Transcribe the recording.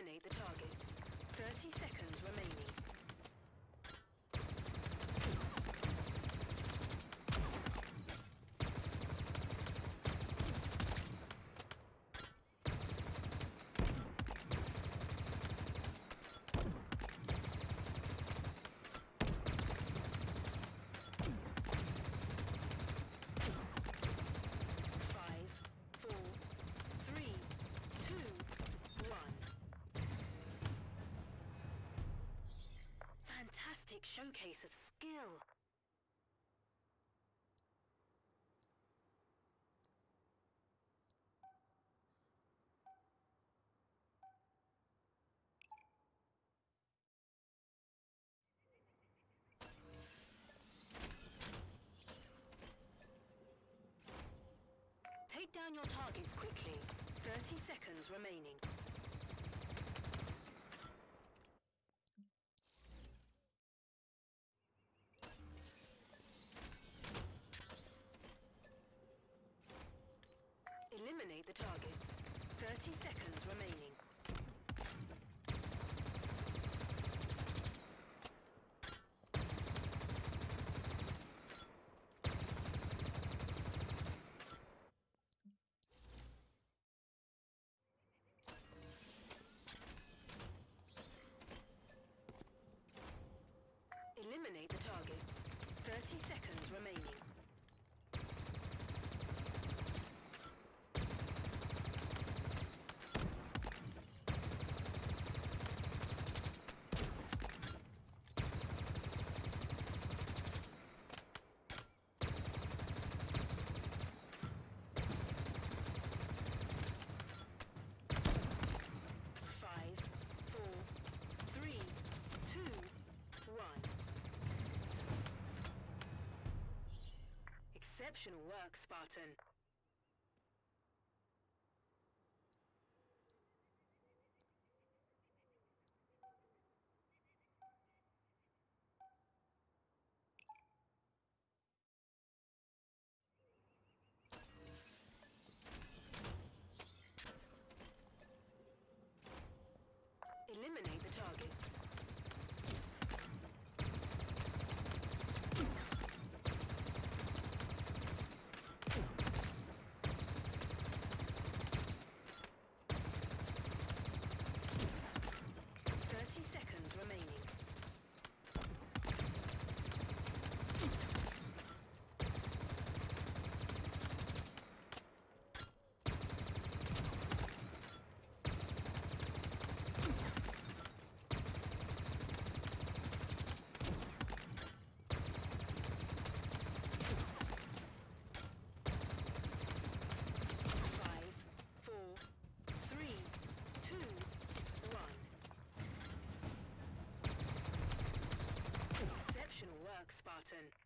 Eliminate the targets. 30 seconds remaining. Fantastic showcase of skill. Take down your targets quickly. 30 seconds remaining. Eliminate the targets. 30 seconds remaining. Eliminate the targets. 30 seconds remaining. Exceptional work, Spartan. Eliminate the targets. Seconds remaining. Exceptional work, Spartan.